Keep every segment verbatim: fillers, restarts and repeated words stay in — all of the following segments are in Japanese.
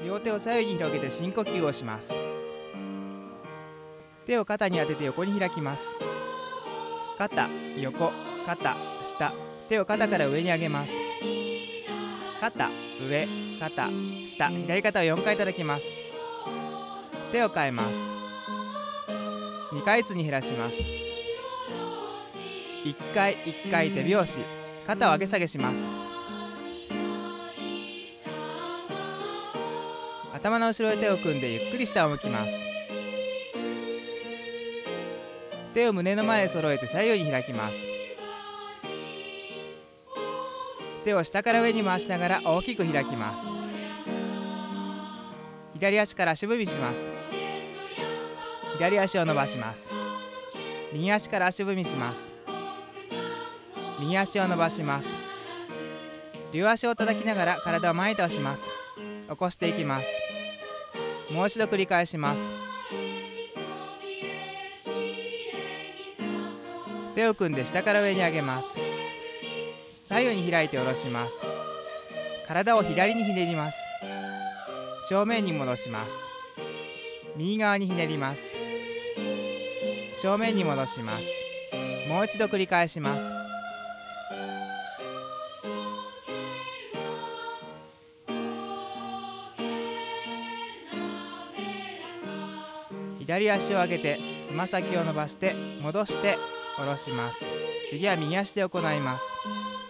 両手を左右に広げて深呼吸をします。手を肩に当てて横に開きます。肩、横、肩、下。手を肩から上に上げます。肩、上、肩、下。左肩をよんかい叩きます。手を変えます。にかいずつに減らします。いっかいいっかい手拍子。肩を上げ下げします。頭の後ろへ手を組んでゆっくり下を向きます。手を胸の前で揃えて左右に開きます。手を下から上に回しながら大きく開きます。左足から足踏みします。左足を伸ばします。右足から足踏みします。右足を伸ばします。両足を叩きながら体を前に倒します。起こしていきます。もう一度繰り返します。手を組んで下から上に上げます。左右に開いて下ろします。体を左にひねります。正面に戻します。右側にひねります。正面に戻します。もう一度繰り返します。左足を上げてつま先を伸ばして戻して下ろします。次は右足で行います。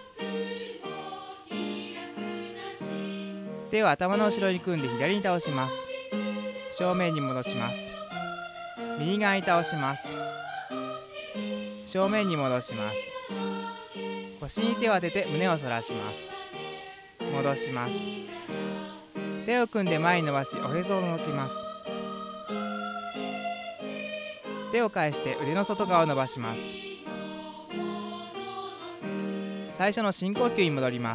手を頭の後ろに組んで左に倒します。正面に戻します。右側に倒します。正面に戻します。腰に手を当てて胸を反らします。戻します。手を組んで前に伸ばしおへそをのぞきます。手を返して腕の外側を伸ばします。最初の深呼吸に戻ります。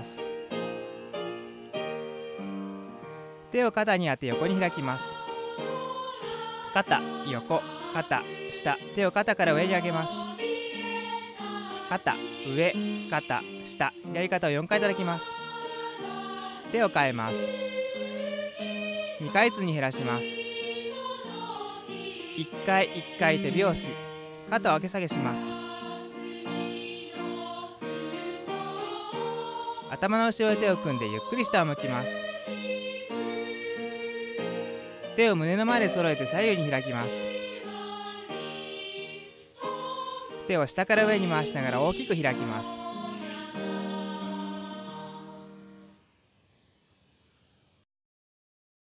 手を肩に当て横に開きます。肩、横、肩、下。手を肩から上に上げます。肩、上、肩、下。左肩をよんかい叩きます。手を変えます。にかいずつに減らします。いっかいいっかい手拍子。肩を上げ下げします。頭の後ろへ手を組んでゆっくり下を向きます。手を胸の前で揃えて左右に開きます。手を下から上に回しながら大きく開きます。